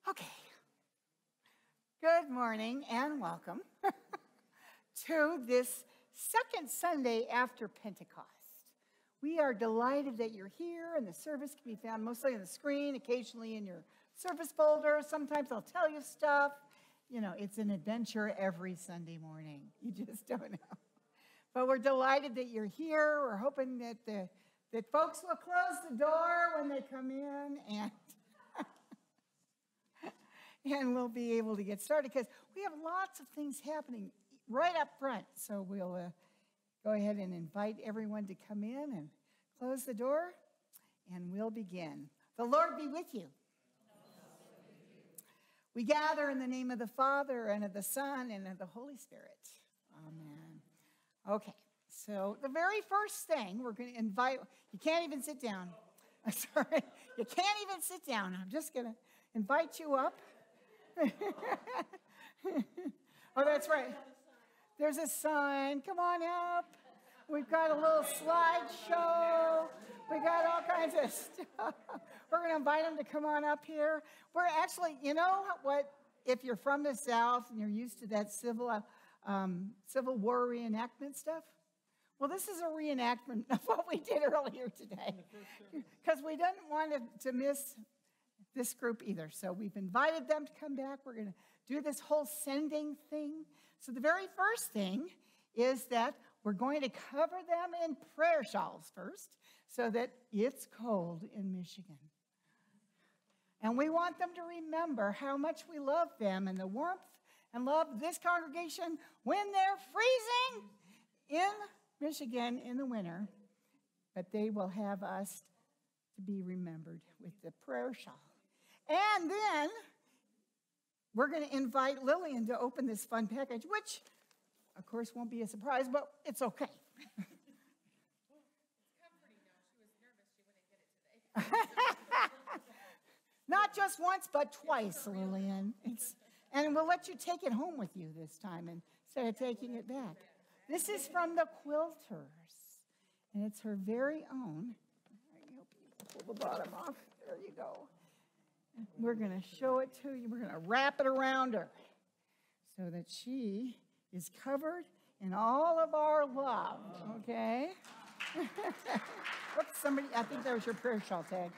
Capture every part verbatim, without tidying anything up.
Okay. Good morning and welcome to this second Sunday after Pentecost. We are delighted that you're here, and the service can be found mostly on the screen, occasionally in your service folder. Sometimes I'll tell you stuff. You know, it's an adventure every Sunday morning. You just don't know. But we're delighted that you're here. We're hoping that the that folks will close the door when they come in, and and we'll be able to get started because we have lots of things happening right up front. So we'll uh, go ahead and invite everyone to come in and close the door, and we'll begin. The Lord be with you. We gather in the name of the Father, and of the Son, and of the Holy Spirit. Amen. Okay, so the very first thing we're going to invite, you can't even sit down. I'm sorry, you can't even sit down. I'm just going to invite you up. Oh, that's right. There's a sign. Come on up. We've got a little slideshow. We got all kinds of stuff. We're going to invite them to come on up here. We're actually, you know what, if you're from the South and you're used to that civil, um, Civil War reenactment stuff, well, this is a reenactment of what we did earlier today because we didn't want to, to miss this group either. So we've invited them to come back. We're going to do this whole sending thing. So the very first thing is that we're going to cover them in prayer shawls first so that it's cold in Michigan. And we want them to remember how much we love them and the warmth and love of this congregation when they're freezing in Michigan in the winter. But they will have us to be remembered with the prayer shawl. And then we're going to invite Lillian to open this fun package, which, of course, won't be a surprise, but it's okay. Well, it's comforting now. She was nervous she wouldn't get it today. Not just once, but twice, Lillian. It's, and we'll let you take it home with you this time instead of taking it back. This is from the Quilters, and it's her very own. I hope you pull the bottom off. There you go. We're going to show it to you. We're going to wrap it around her so that she is covered in all of our love, okay? Oops, somebody, I think that was your prayer shawl tag.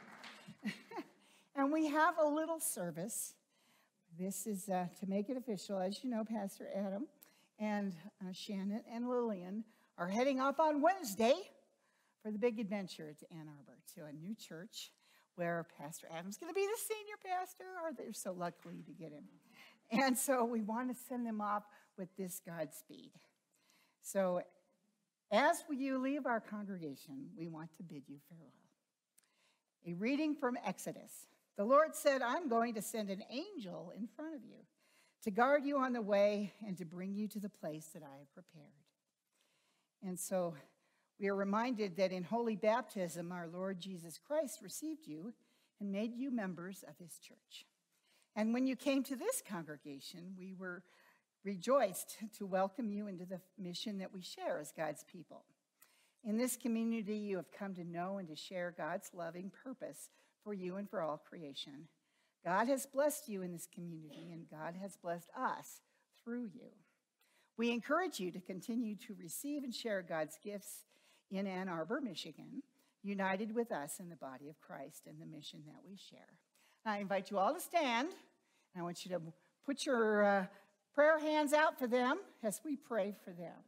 And we have a little service. This is uh, to make it official. As you know, Pastor Adam and uh, Shannon and Lillian are heading off on Wednesday for the big adventure to Ann Arbor, to a new church where Pastor Adam's going to be the senior pastor, or they're so lucky to get him. And so we want to send them off with this Godspeed. So as you leave our congregation, we want to bid you farewell. A reading from Exodus. The Lord said, I'm going to send an angel in front of you to guard you on the way and to bring you to the place that I have prepared. And so we are reminded that in holy baptism, our Lord Jesus Christ received you and made you members of his church. And when you came to this congregation, we were rejoiced to welcome you into the mission that we share as God's people. In this community, you have come to know and to share God's loving purpose for you and for all creation. God has blessed you in this community, and God has blessed us through you. We encourage you to continue to receive and share God's gifts in Ann Arbor, Michigan, united with us in the body of Christ and the mission that we share. I invite you all to stand, and I want you to put your uh, prayer hands out for them as we pray for them.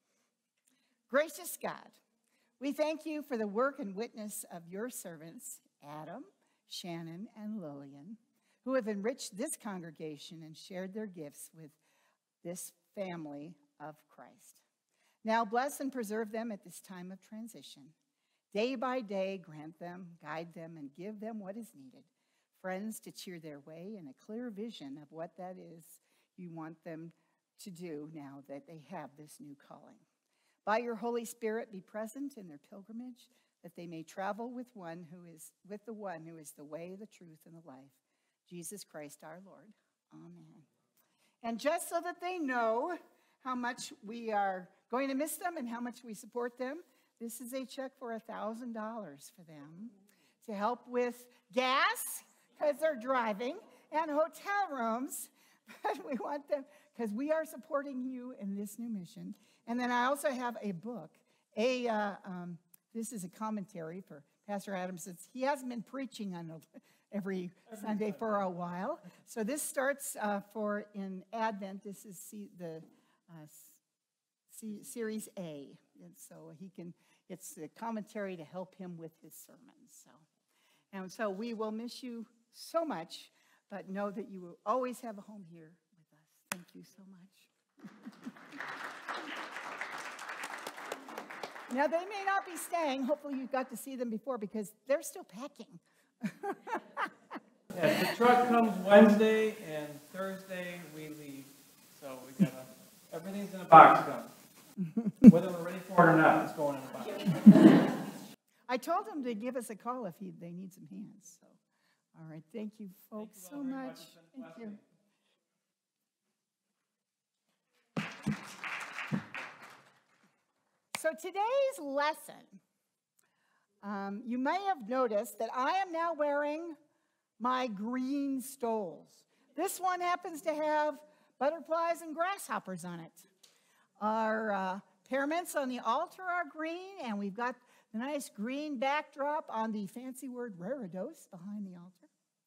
Gracious God, we thank you for the work and witness of your servants, Adam, Shannon, and Lillian, who have enriched this congregation and shared their gifts with this family of Christ. Now bless and preserve them at this time of transition. Day by day, grant them, guide them, and give them what is needed. Friends to cheer their way and a clear vision of what that is you want them to do now that they have this new calling. By your Holy Spirit, be present in their pilgrimage, that they may travel with one who is with the one who is the way, the truth, and the life, Jesus Christ our Lord. Amen. And just so that they know how much we are going to miss them and how much we support them, this is a check for one thousand dollars for them to help with gas because they're driving and hotel rooms, but we want them because we are supporting you in this new mission. And then I also have a book. A uh, um, this is a commentary for Pastor Adams. It's, he hasn't been preaching on a, every Sunday for a while. So this starts uh, for in Advent. This is C, the uh, C, Series A, and so he can. It's a commentary to help him with his sermons. So, and so we will miss you so much, but know that you will always have a home here with us. Thank you so much. Now, they may not be staying. Hopefully you got to see them before because they're still packing. Yeah, the truck comes Wednesday, and Thursday we leave. So we gotta, everything's in a box done. Whether we're ready for it or not, it's going in a box. I told them to give us a call if he, they need some hands. So, all right. Thank you, folks, Thank you all so very much. much. Thank you. So today's lesson, um, you may have noticed that I am now wearing my green stoles. This one happens to have butterflies and grasshoppers on it. Our uh, paraments on the altar are green, and we've got the nice green backdrop on the fancy word reredos behind the altar.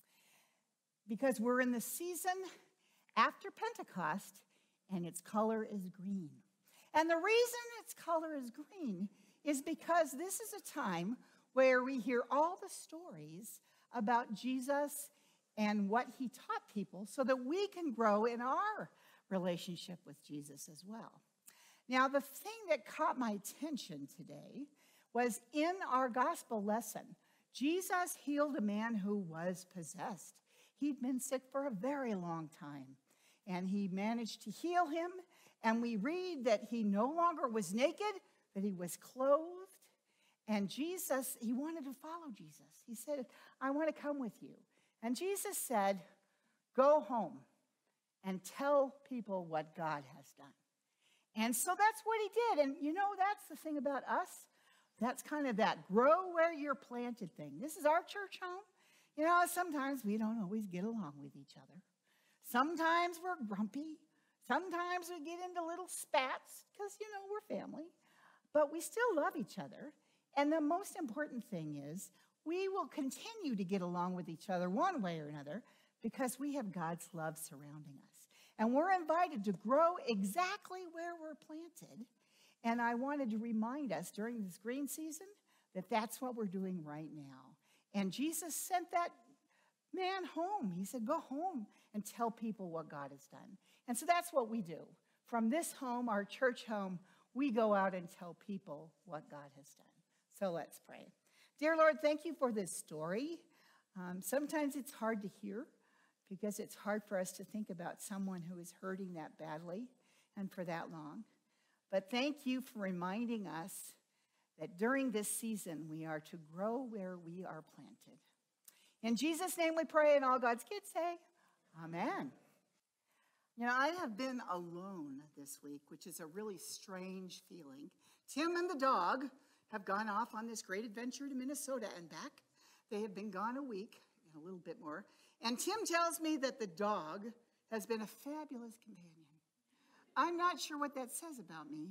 Because we're in the season after Pentecost, and its color is green. And the reason its color is green is because this is a time where we hear all the stories about Jesus and what he taught people so that we can grow in our relationship with Jesus as well. Now, the thing that caught my attention today was in our gospel lesson, Jesus healed a man who was possessed. He'd been sick for a very long time, and he managed to heal him. And we read that he no longer was naked, that he was clothed. And Jesus, he wanted to follow Jesus. He said, I want to come with you. And Jesus said, go home and tell people what God has done. And so that's what he did. And you know, that's the thing about us. That's kind of that grow where you're planted thing. This is our church home. You know, sometimes we don't always get along with each other. Sometimes we're grumpy. Sometimes we get into little spats because, you know, we're family. But we still love each other. And the most important thing is we will continue to get along with each other one way or another because we have God's love surrounding us. And we're invited to grow exactly where we're planted. And I wanted to remind us during this green season that that's what we're doing right now. And Jesus sent that man home. He said, go home and tell people what God has done. And so that's what we do. From this home, our church home, we go out and tell people what God has done. So let's pray. Dear Lord, thank you for this story. Um, sometimes it's hard to hear because it's hard for us to think about someone who is hurting that badly and for that long. But thank you for reminding us that during this season, we are to grow where we are planted. In Jesus' name we pray, and all God's kids say, amen. You know, I have been alone this week, which is a really strange feeling. Tim and the dog have gone off on this great adventure to Minnesota and back. They have been gone a week, a little bit more. And Tim tells me that the dog has been a fabulous companion. I'm not sure what that says about me,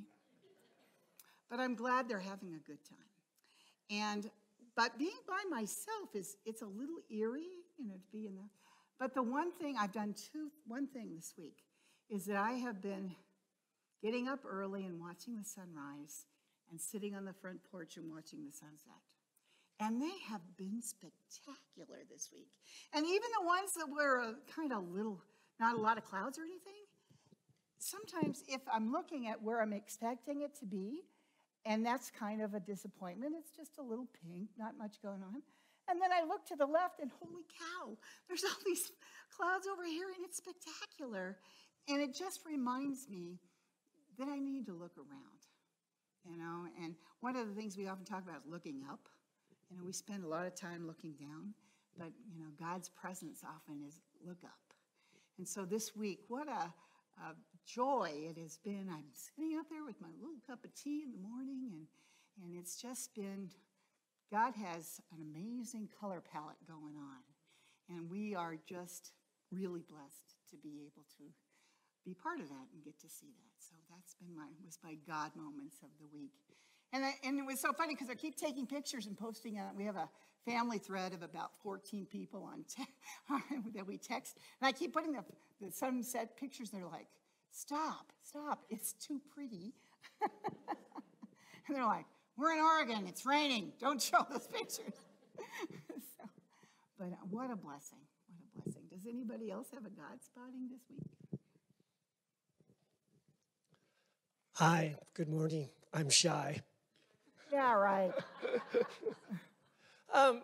but I'm glad they're having a good time. And but being by myself is, it's a little eerie, you know, to be in the, but the one thing, I've done two, one thing this week, is that I have been getting up early and watching the sunrise and sitting on the front porch and watching the sunset. And they have been spectacular this week. And even the ones that were a, kind of little, not a lot of clouds or anything, sometimes if I'm looking at where I'm expecting it to be, and that's kind of a disappointment. It's just a little pink, not much going on. And then I look to the left, and holy cow, there's all these clouds over here, and it's spectacular. And it just reminds me that I need to look around, you know. And one of the things we often talk about is looking up. You know, we spend a lot of time looking down, but, you know, God's presence often is look up. And so this week, what a... Uh, joy it has been. I'm sitting out there with my little cup of tea in the morning, and, and it's just been, God has an amazing color palette going on. And we are just really blessed to be able to be part of that and get to see that. So that's been my, was my God moments of the week. And, I, and it was so funny because I keep taking pictures and posting on, we have a family thread of about fourteen people on te- that we text. And I keep putting the, the sunset pictures. They're like, stop, stop, it's too pretty. And they're like, we're in Oregon, it's raining, don't show those pictures. So, but what a blessing, what a blessing. Does anybody else have a God spotting this week? Hi, good morning. I'm shy. Yeah, right. um,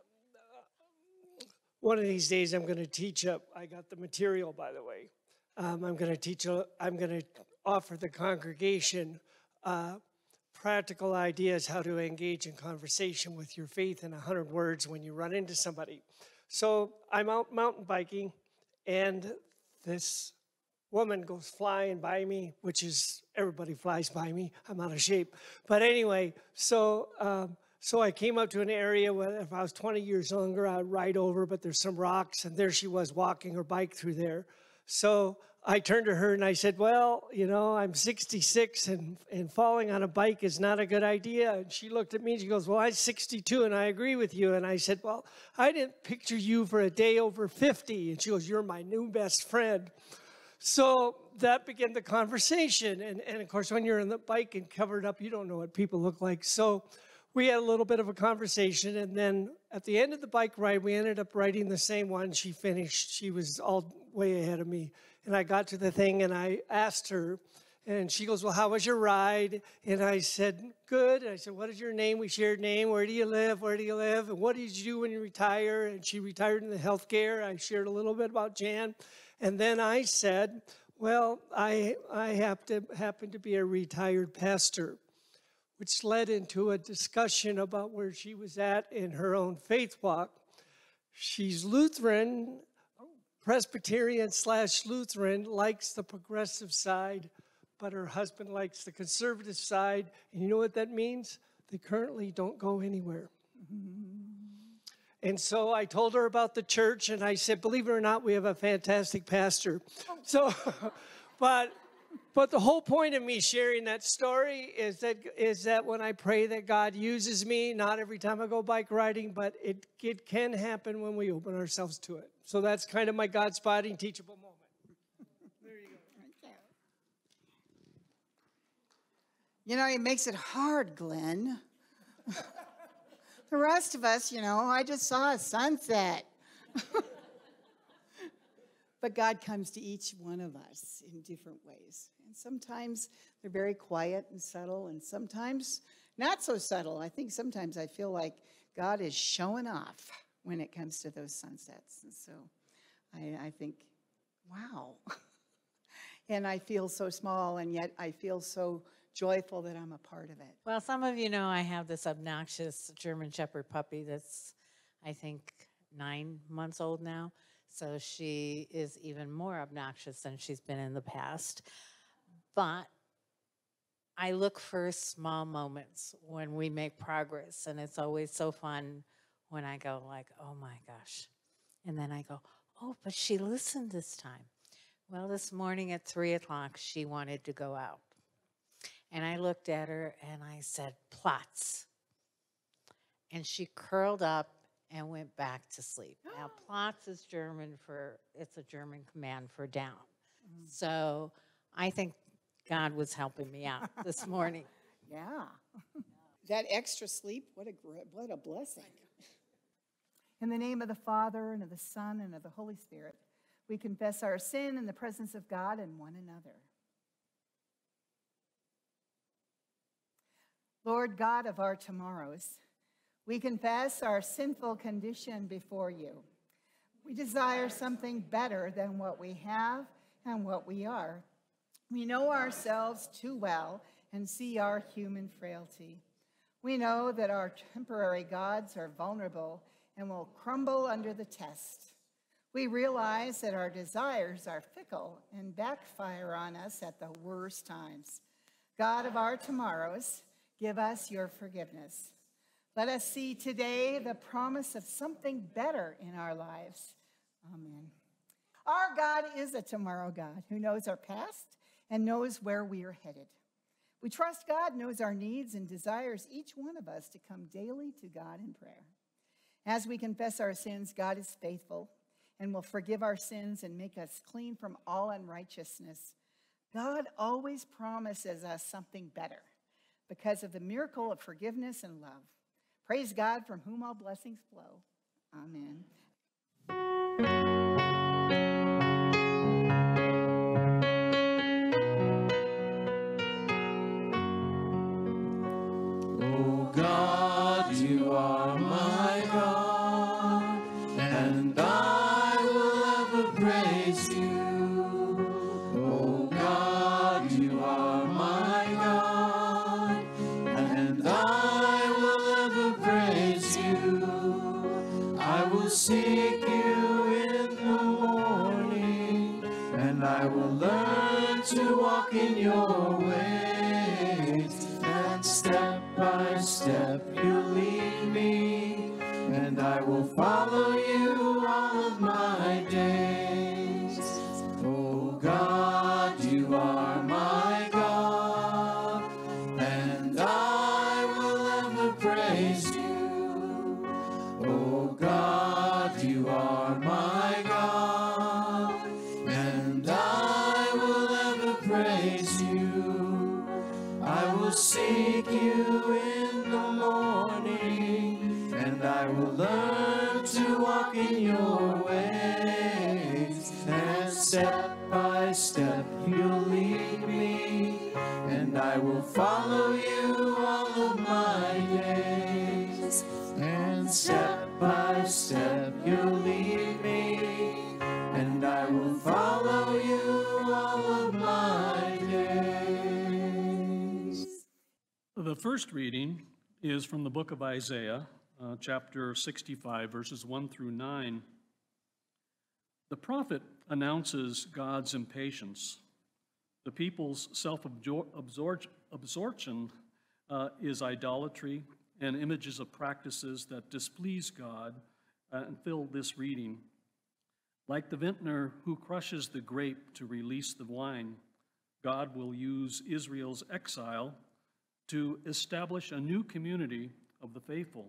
one of these days I'm going to teach up. I got the material, by the way. Um, I'm going to teach. A, I'm going to offer the congregation uh, practical ideas how to engage in conversation with your faith in a hundred words when you run into somebody. So I'm out mountain biking, and this woman goes flying by me, which is, everybody flies by me. I'm out of shape. But anyway, so um, so I came up to an area where if I was twenty years younger, I'd ride over, but there's some rocks, and there she was walking her bike through there. So I turned to her and I said, well, you know, I'm sixty-six, and, and falling on a bike is not a good idea. And she looked at me and she goes, well, I'm sixty-two, and I agree with you. And I said, well, I didn't picture you for a day over fifty. And she goes, you're my new best friend. So that began the conversation. And, and of course, when you're on the bike and covered up, you don't know what people look like. So we had a little bit of a conversation. And then at the end of the bike ride, we ended up riding the same one. She finished. She was all way ahead of me. And I got to the thing and I asked her, and she goes, well, how was your ride? And I said, good. And I said, what is your name? We shared name. Where do you live? Where do you live? And what did you do when you retire? And she retired in the healthcare. I shared a little bit about Jan. And then I said, well, I, I have to happen to be a retired pastor, which led into a discussion about where she was at in her own faith walk. She's Lutheran, Presbyterian slash Lutheran, likes the progressive side, but her husband likes the conservative side. And you know what that means? They currently don't go anywhere. And so I told her about the church, and I said, believe it or not, we have a fantastic pastor. So, but but the whole point of me sharing that story is that is that when I pray that God uses me, not every time I go bike riding, but it, it can happen when we open ourselves to it. So that's kind of my God spotting teachable moment. There you go. Right there. You know, it makes it hard, Glenn. The rest of us, you know, I just saw a sunset. But God comes to each one of us in different ways. And sometimes they're very quiet and subtle, and sometimes not so subtle. I think sometimes I feel like God is showing off when it comes to those sunsets. And so I, I think, wow. And I feel so small, and yet I feel so joyful that I'm a part of it. Well, some of you know I have this obnoxious German Shepherd puppy that's, I think, nine months old now. So she is even more obnoxious than she's been in the past. But I look for small moments when we make progress, and it's always so fun when I go like, oh my gosh. And then I go, oh, but she listened this time. Well, this morning at three o'clock, she wanted to go out. And I looked at her and I said, Platz. And she curled up and went back to sleep. Now, Platz is German for, it's a German command for down. Mm. So I think God was helping me out this morning. Yeah. That extra sleep, what a great, what a blessing. In the name of the Father, and of the Son, and of the Holy Spirit, we confess our sin in the presence of God and one another. Lord God of our tomorrows, we confess our sinful condition before you. We desire something better than what we have and what we are. We know ourselves too well and see our human frailty. We know that our temporary gods are vulnerable and will crumble under the test. We realize that our desires are fickle and backfire on us at the worst times. God of our tomorrows, give us your forgiveness. Let us see today the promise of something better in our lives. Amen. Our God is a tomorrow God who knows our past and knows where we are headed. We trust God knows our needs and desires each one of us to come daily to God in prayer. As we confess our sins, God is faithful and will forgive our sins and make us clean from all unrighteousness. God always promises us something better because of the miracle of forgiveness and love. Praise God, from whom all blessings flow. Amen. Oh God, you are my God, and I will ever praise you. Oh God, you are my God, and I will ever praise you. I will seek you in the morning, and I will learn to walk in your ways. And step by step you lead me, and I will follow you all of my days. Oh God, you are my God, and I will ever praise you. Oh God, you are my God, and I will ever praise you. I will seek you in the morning, and I will learn to walk in your ways. And step by step you'll lead me, and I will follow you all of my days. And step by step you'll lead me, and I will follow you all of my days. The first reading is from the book of Isaiah, uh, chapter sixty-five, verses one through nine. The prophet announces God's impatience. The people's self-absorption uh, is idolatry and images of practices that displease God uh, and fill this reading. Like the vintner who crushes the grape to release the wine, God will use Israel's exile to establish a new community of the faithful.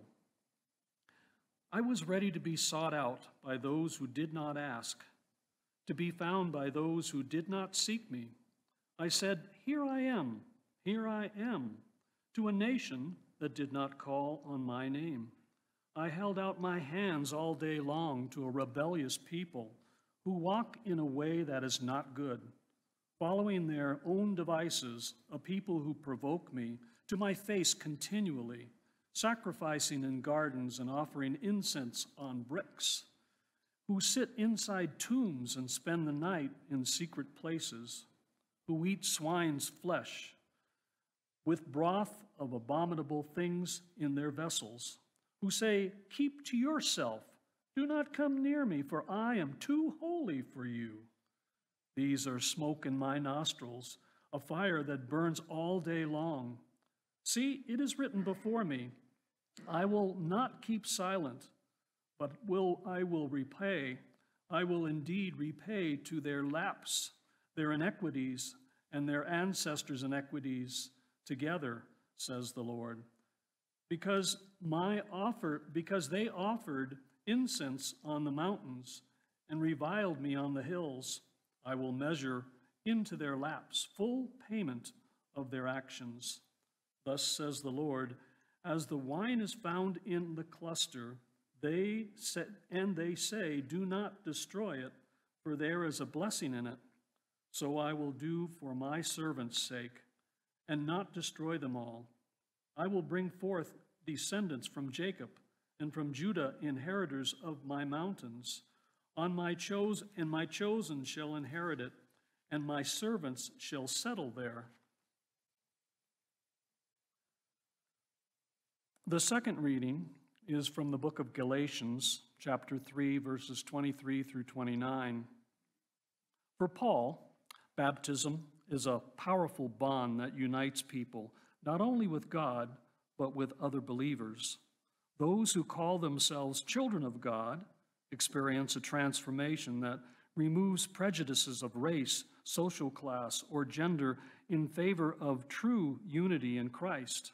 I was ready to be sought out by those who did not ask, to be found by those who did not seek me. I said, "Here I am, here I am," to a nation that did not call on my name. I held out my hands all day long to a rebellious people who walk in a way that is not good, following their own devices, a people who provoke me to my face continually, sacrificing in gardens and offering incense on bricks, who sit inside tombs and spend the night in secret places, who eat swine's flesh with broth of abominable things in their vessels, who say, "Keep to yourself, do not come near me, for I am too holy for you." These are smoke in my nostrils, a fire that burns all day long. See, it is written before me, I will not keep silent, but will I will repay. I will indeed repay to their lapse their iniquities and their ancestors' iniquities together, says the Lord. Because my offer, because they offered incense on the mountains and reviled me on the hills, I will measure into their laps full payment of their actions. Thus says the Lord, as the wine is found in the cluster, they say, and they say, do not destroy it, for there is a blessing in it. So I will do for my servants' sake, and not destroy them all. I will bring forth descendants from Jacob, and from Judah inheritors of my mountains. On my chose and my chosen shall inherit it, and my servants shall settle there. The second reading is from the book of Galatians, chapter three, verses twenty-three through twenty-nine. For Paul, baptism is a powerful bond that unites people, not only with God, but with other believers. Those who call themselves children of God experience a transformation that removes prejudices of race, social class, or gender in favor of true unity in Christ.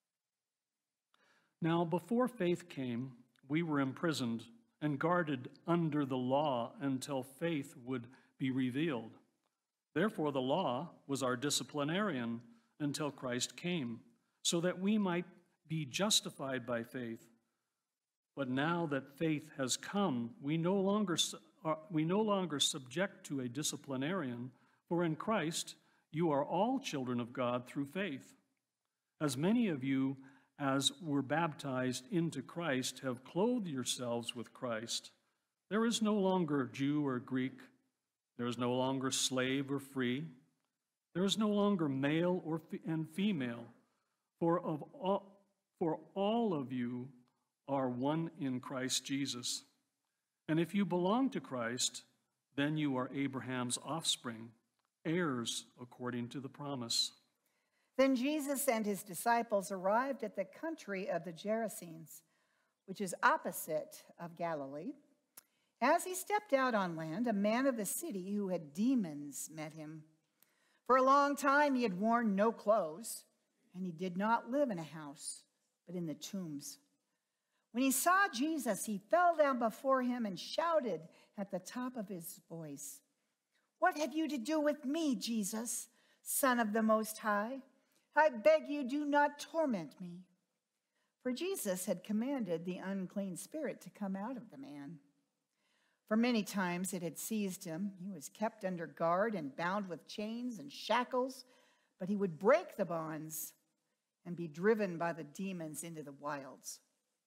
Now, before faith came, we were imprisoned and guarded under the law until faith would be revealed. Therefore, the law was our disciplinarian until Christ came, so that we might be justified by faith. But now that faith has come, we no longer, we no longer subject to a disciplinarian, for in Christ you are all children of God through faith. As many of you as were baptized into Christ have clothed yourselves with Christ. There is no longer Jew or Greek. There is no longer slave or free. There is no longer male or fe- and female. For of all, for all of you are one in Christ Jesus. And if you belong to Christ, then you are Abraham's offspring, heirs according to the promise. Then Jesus and his disciples arrived at the country of the Gerasenes, which is opposite of Galilee. As he stepped out on land, a man of the city who had demons met him. For a long time he had worn no clothes, and he did not live in a house, but in the tombs. When he saw Jesus, he fell down before him and shouted at the top of his voice, "What have you to do with me, Jesus, Son of the Most High? I beg you, do not torment me." For Jesus had commanded the unclean spirit to come out of the man. For many times it had seized him. He was kept under guard and bound with chains and shackles, but he would break the bonds and be driven by the demons into the wilds.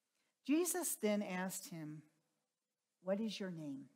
Jesus then asked him, "What is your name?"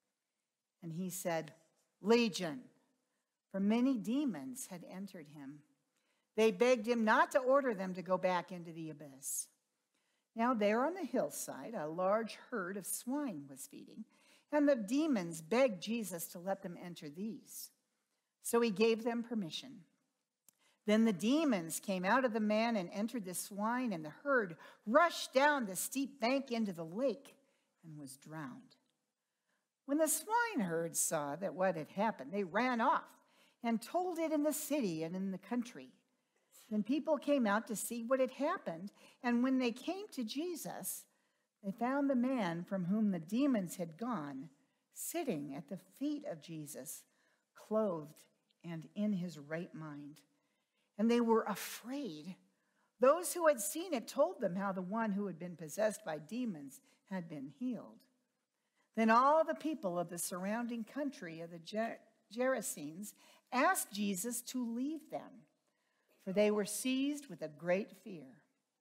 And he said, "Legion," for many demons had entered him. They begged him not to order them to go back into the abyss. Now there on the hillside, a large herd of swine was feeding, and the demons begged Jesus to let them enter these. So he gave them permission. Then the demons came out of the man and entered the swine, and the herd rushed down the steep bank into the lake and was drowned. When the swineherds saw that what had happened, they ran off and told it in the city and in the country. Then people came out to see what had happened, and when they came to Jesus, they found the man from whom the demons had gone sitting at the feet of Jesus, clothed and in his right mind. And they were afraid. Those who had seen it told them how the one who had been possessed by demons had been healed. Then all the people of the surrounding country of the Ger- Gerasenes asked Jesus to leave them, for they were seized with a great fear.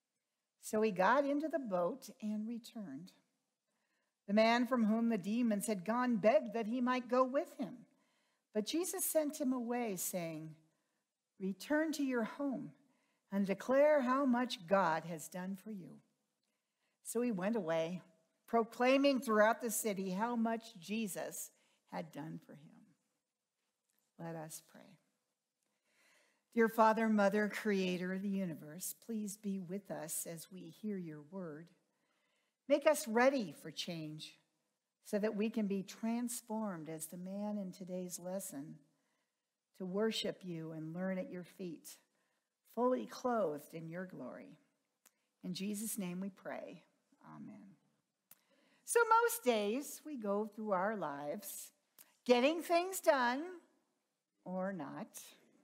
So he got into the boat and returned. The man from whom the demons had gone begged that he might go with him. But Jesus sent him away, saying, "Return to your home and declare how much God has done for you." So he went away, proclaiming throughout the city how much Jesus had done for him. Let us pray. Dear Father, Mother, Creator of the universe, please be with us as we hear your word. Make us ready for change so that we can be transformed as the man in today's lesson, to worship you and learn at your feet, fully clothed in your glory. In Jesus' name we pray. Amen. So most days we go through our lives getting things done or not,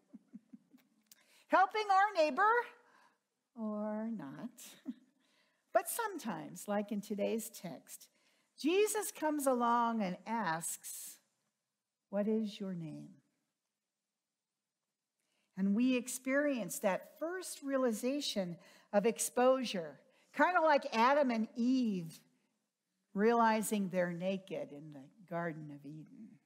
helping our neighbor or not. But sometimes, like in today's text, Jesus comes along and asks, "What is your name?" And we experience that first realization of exposure, kind of like Adam and Eve realizing they're naked in the Garden of Eden.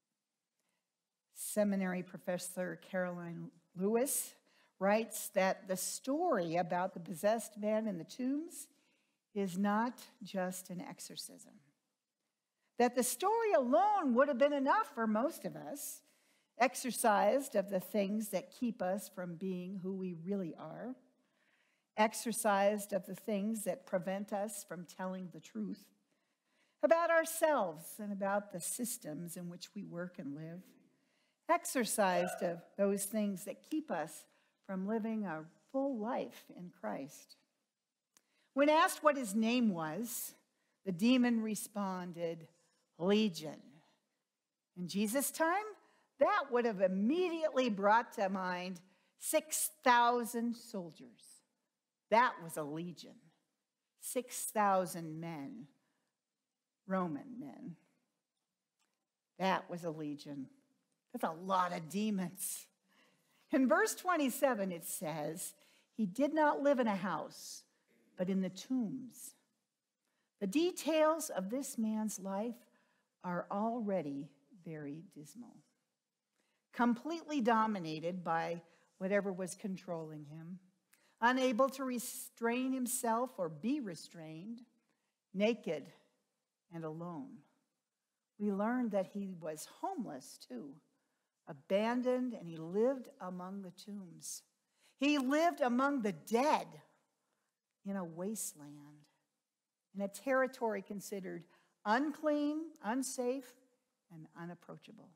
Seminary professor Caroline Lewis writes that the story about the possessed man in the tombs is not just an exorcism. That the story alone would have been enough for most of us, exorcised of the things that keep us from being who we really are, exorcised of the things that prevent us from telling the truth. about ourselves and about the systems in which we work and live, exercised of those things that keep us from living a full life in Christ. When asked what his name was, the demon responded, Legion. In Jesus' time, that would have immediately brought to mind six thousand soldiers. That was a legion. six thousand men, Roman men. That was a legion. That's a lot of demons. In verse twenty-seven, it says, he did not live in a house, but in the tombs. The details of this man's life are already very dismal. Completely dominated by whatever was controlling him, unable to restrain himself or be restrained, naked and alone. We learned that he was homeless too, abandoned, and he lived among the tombs. He lived among the dead in a wasteland, in a territory considered unclean, unsafe, and unapproachable.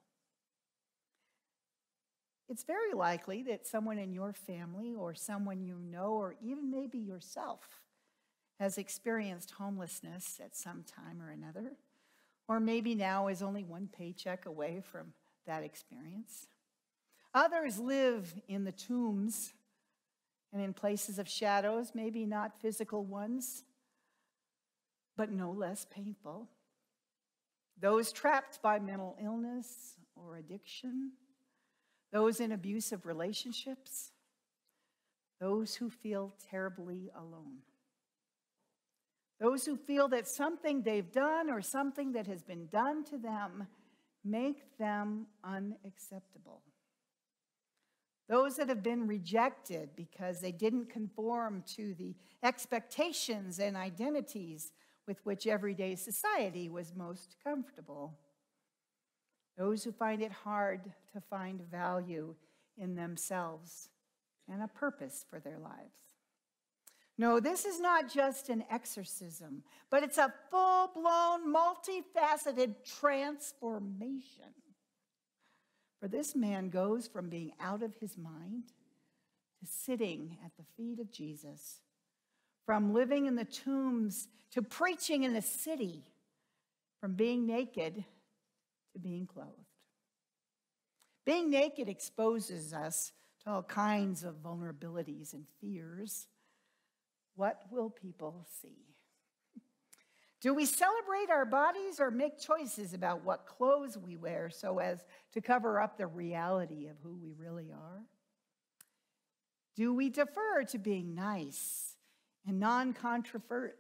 It's very likely that someone in your family or someone you know, or even maybe yourself, has experienced homelessness at some time or another, or maybe now is only one paycheck away from that experience. Others live in the tombs and in places of shadows, maybe not physical ones, but no less painful. Those trapped by mental illness or addiction, those in abusive relationships, those who feel terribly alone. Those who feel that something they've done or something that has been done to them make them unacceptable. Those that have been rejected because they didn't conform to the expectations and identities with which everyday society was most comfortable. Those who find it hard to find value in themselves and a purpose for their lives. No, this is not just an exorcism, but it's a full-blown, multifaceted transformation. For this man goes from being out of his mind to sitting at the feet of Jesus, from living in the tombs to preaching in the city, from being naked to being clothed. Being naked exposes us to all kinds of vulnerabilities and fears. What will people see? Do we celebrate our bodies or make choices about what clothes we wear so as to cover up the reality of who we really are? Do we defer to being nice and non-controversial,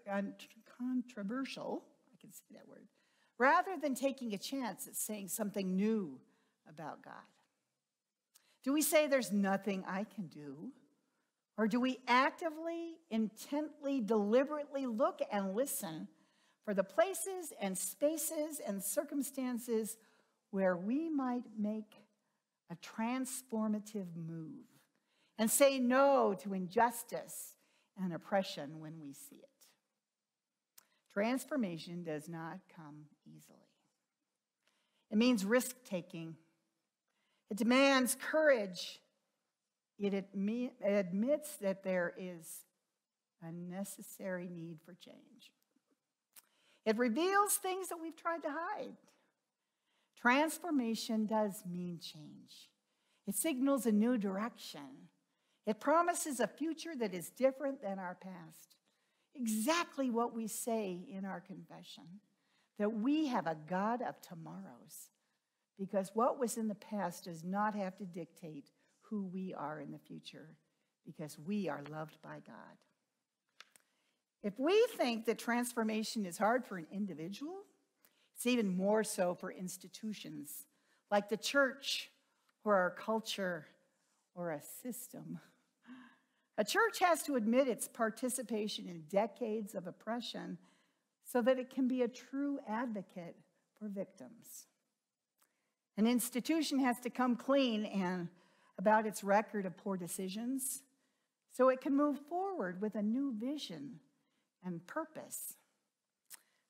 I can say that word, rather than taking a chance at saying something new about God? Do we say there's nothing I can do? Or do we actively, intently, deliberately look and listen for the places and spaces and circumstances where we might make a transformative move and say no to injustice and oppression when we see it? Transformation does not come easily. It means risk-taking. It demands courage. It admits that there is a necessary need for change. It reveals things that we've tried to hide. Transformation does mean change. It signals a new direction. It promises a future that is different than our past. Exactly what we say in our confession, that we have a God of tomorrows, because what was in the past does not have to dictate who we are in the future, because we are loved by God. If we think that transformation is hard for an individual, it's even more so for institutions like the church or our culture or a system. A church has to admit its participation in decades of oppression so that it can be a true advocate for victims. An institution has to come clean and about its record of poor decisions so it can move forward with a new vision and purpose.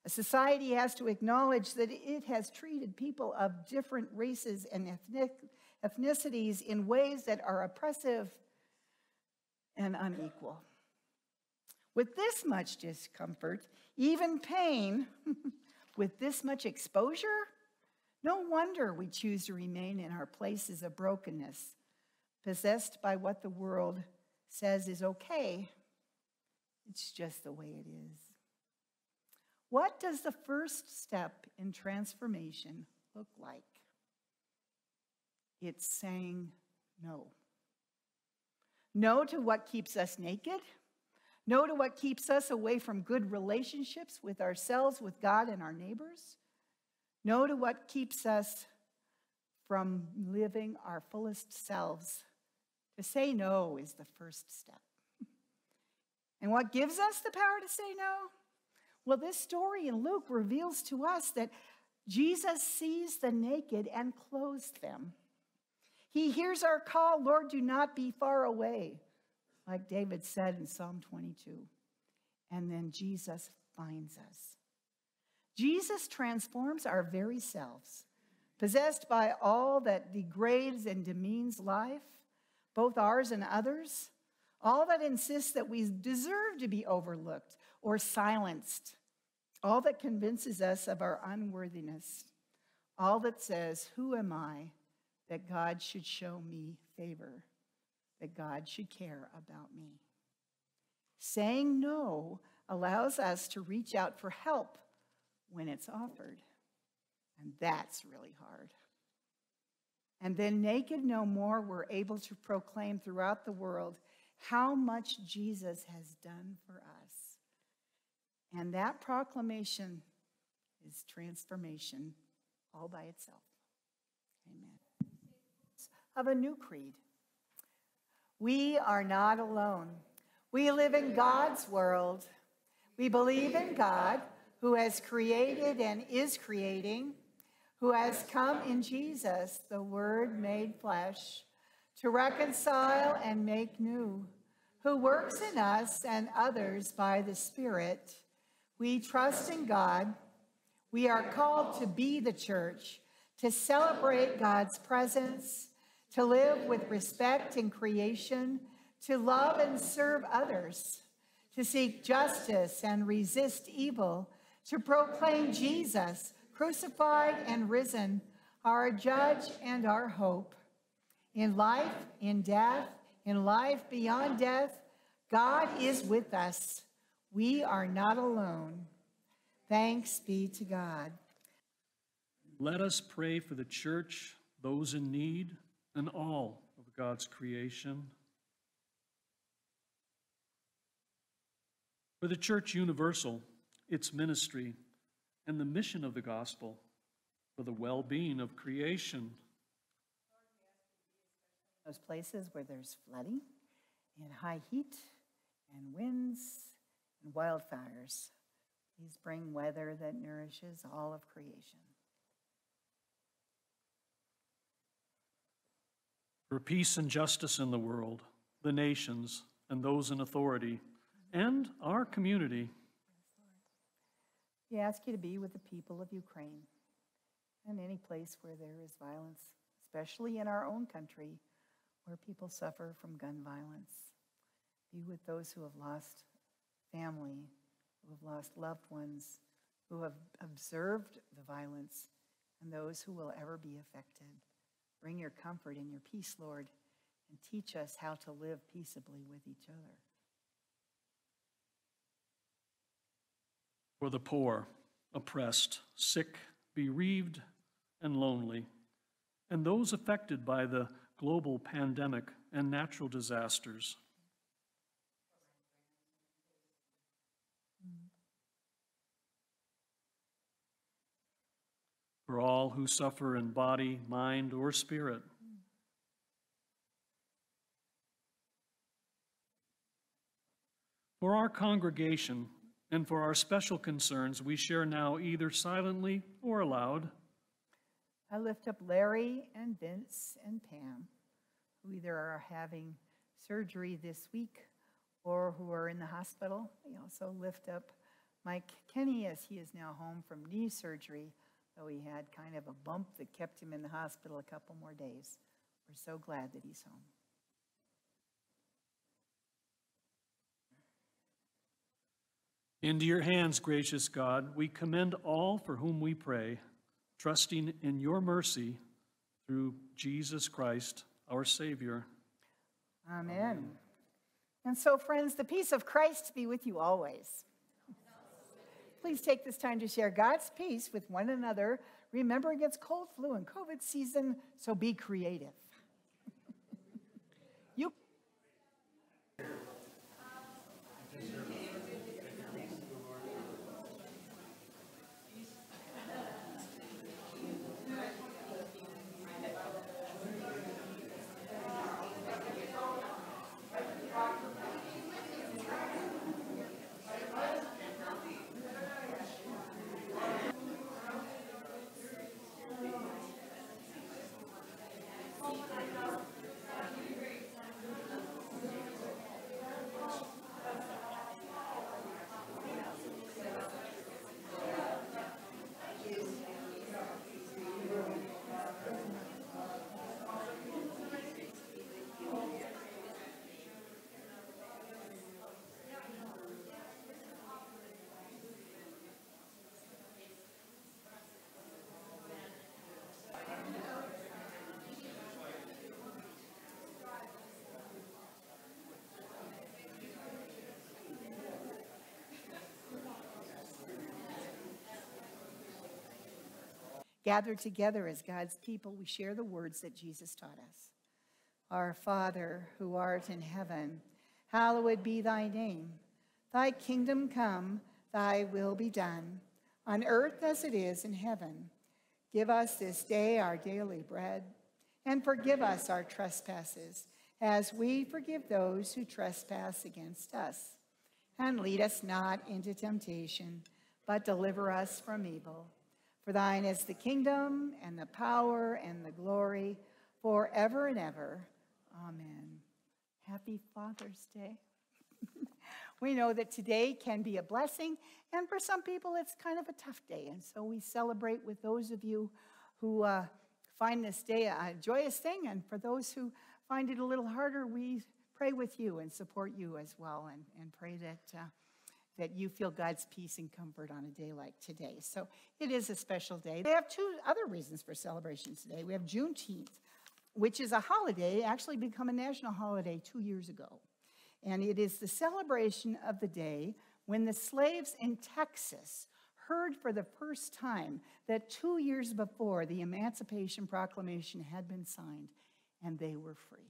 A society has to acknowledge that it has treated people of different races and ethnic, ethnicities in ways that are oppressive and unequal. With this much discomfort, even pain, with this much exposure, no wonder we choose to remain in our places of brokenness, possessed by what the world says is okay. It's just the way it is. What does the first step in transformation look like? It's saying no. No to what keeps us naked. No to what keeps us away from good relationships with ourselves, with God, and our neighbors. No to what keeps us from living our fullest selves. To say no is the first step. And what gives us the power to say no? Well, this story in Luke reveals to us that Jesus sees the naked and clothes them. He hears our call, Lord, do not be far away, like David said in Psalm twenty-two. And then Jesus finds us. Jesus transforms our very selves, possessed by all that degrades and demeans life, both ours and others, all that insists that we deserve to be overlooked or silenced, all that convinces us of our unworthiness, all that says, who am I that God should show me favor, that God should care about me? Saying no allows us to reach out for help when it's offered, and that's really hard. And then naked no more, we're able to proclaim throughout the world how much Jesus has done for us. And that proclamation is transformation all by itself. Amen. Of a new creed. We are not alone. We live in God's world. We believe in God, who has created and is creating, who has come in Jesus, the Word made flesh, to reconcile and make new, who works in us and others by the Spirit. We trust in God. We are called to be the church, to celebrate God's presence, to live with respect in creation, to love and serve others, to seek justice and resist evil, to proclaim Jesus, crucified and risen, our judge and our hope. In life, in death, in life beyond death, God is with us. We are not alone. Thanks be to God. Let us pray for the church, those in need, and all of God's creation. For the Church Universal, its ministry, and the mission of the gospel, for the well-being of creation. Those places where there's flooding and high heat and winds and wildfires, please bring weather that nourishes all of creation. For peace and justice in the world, the nations, and those in authority, and our community. We ask you to be with the people of Ukraine and any place where there is violence, especially in our own country where people suffer from gun violence. Be with those who have lost family, who have lost loved ones, who have observed the violence, and those who will ever be affected. Bring your comfort and your peace, Lord, and teach us how to live peaceably with each other. For the poor, oppressed, sick, bereaved, and lonely, and those affected by the global pandemic and natural disasters. For all who suffer in body, mind, or spirit. For our congregation and for our special concerns, we share now either silently or aloud. I lift up Larry and Vince and Pam, who either are having surgery this week or who are in the hospital. We also lift up Mike Kenny, as he is now home from knee surgery, though he had kind of a bump that kept him in the hospital a couple more days. We're so glad that he's home. Into your hands, gracious God, we commend all for whom we pray, trusting in your mercy through Jesus Christ, our Savior. Amen. Amen. And so, friends, the peace of Christ be with you always. Please take this time to share God's peace with one another, remembering it's cold, flu, and COVID season, so be creative. You. Gathered together as God's people, we share the words that Jesus taught us. Our Father, who art in heaven, hallowed be thy name. Thy kingdom come, thy will be done, on earth as it is in heaven. Give us this day our daily bread, and forgive us our trespasses, as we forgive those who trespass against us. And lead us not into temptation, but deliver us from evil. For thine is the kingdom, and the power, and the glory, forever and ever. Amen. Happy Father's Day. We know that today can be a blessing, and for some people it's kind of a tough day. And so we celebrate with those of you who uh, find this day a joyous thing, and for those who find it a little harder, we pray with you and support you as well, and, and pray that... Uh, that you feel God's peace and comfort on a day like today. So it is a special day. We have two other reasons for celebration today. We have Juneteenth, which is a holiday, actually become a national holiday two years ago. And it is the celebration of the day when the slaves in Texas heard for the first time that two years before the Emancipation Proclamation had been signed and they were free.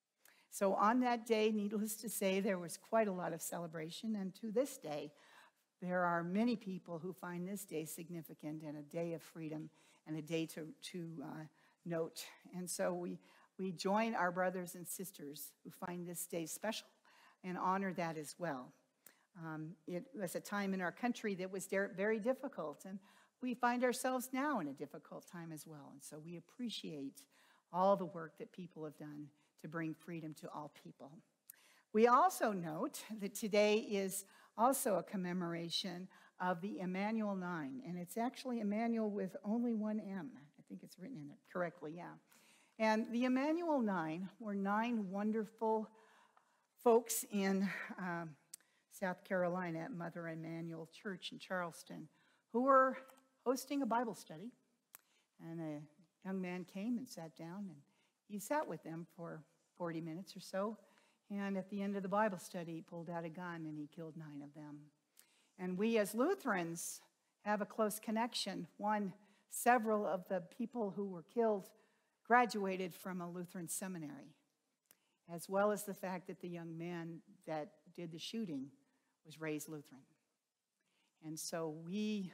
So on that day, needless to say, there was quite a lot of celebration, and to this day, there are many people who find this day significant and a day of freedom and a day to, to uh, note. And so we, we join our brothers and sisters who find this day special and honor that as well. Um, it was a time in our country that was very difficult, and we find ourselves now in a difficult time as well. And so we appreciate all the work that people have done to bring freedom to all people. We also note that today is also a commemoration of the Emmanuel Nine, and it's actually Emmanuel with only one M. I think it's written in it correctly, yeah. And the Emmanuel Nine were nine wonderful folks in um, South Carolina at Mother Emanuel Church in Charleston who were hosting a Bible study, and a young man came and sat down, and he sat with them for forty minutes or so, and at the end of the Bible study, he pulled out a gun and he killed nine of them. And we as Lutherans have a close connection. One, several of the people who were killed graduated from a Lutheran seminary, as well as the fact that the young man that did the shooting was raised Lutheran. And so we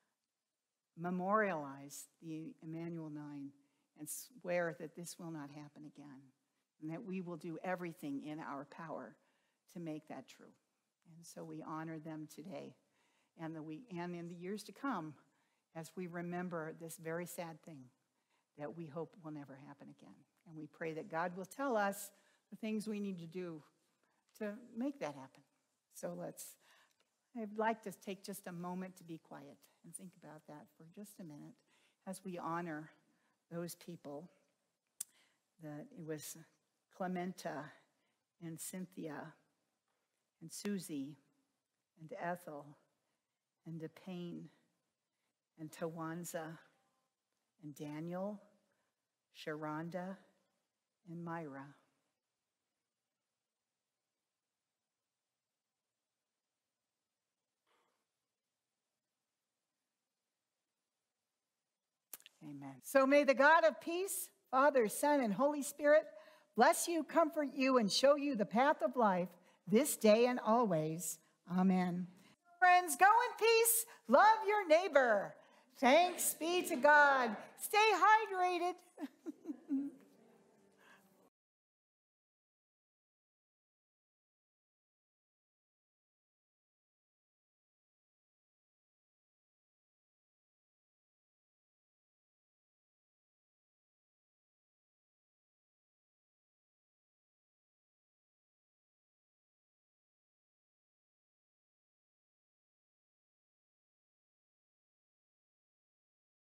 memorialize the Emmanuel Nine and swear that this will not happen again, and that we will do everything in our power to make that true. And so we honor them today and, the we, and in the years to come as we remember this very sad thing that we hope will never happen again. And we pray that God will tell us the things we need to do to make that happen. So let's, I'd like to take just a moment to be quiet and think about that for just a minute as we honor those people. That it was Clementa and Cynthia and Susie and Ethel and DePayne and Tawanza and Daniel, Sharonda, and Myra. Amen. So may the God of peace, Father, Son, and Holy Spirit, bless you, comfort you, and show you the path of life this day and always. Amen. Friends, go in peace. Love your neighbor. Thanks be to God. Stay hydrated.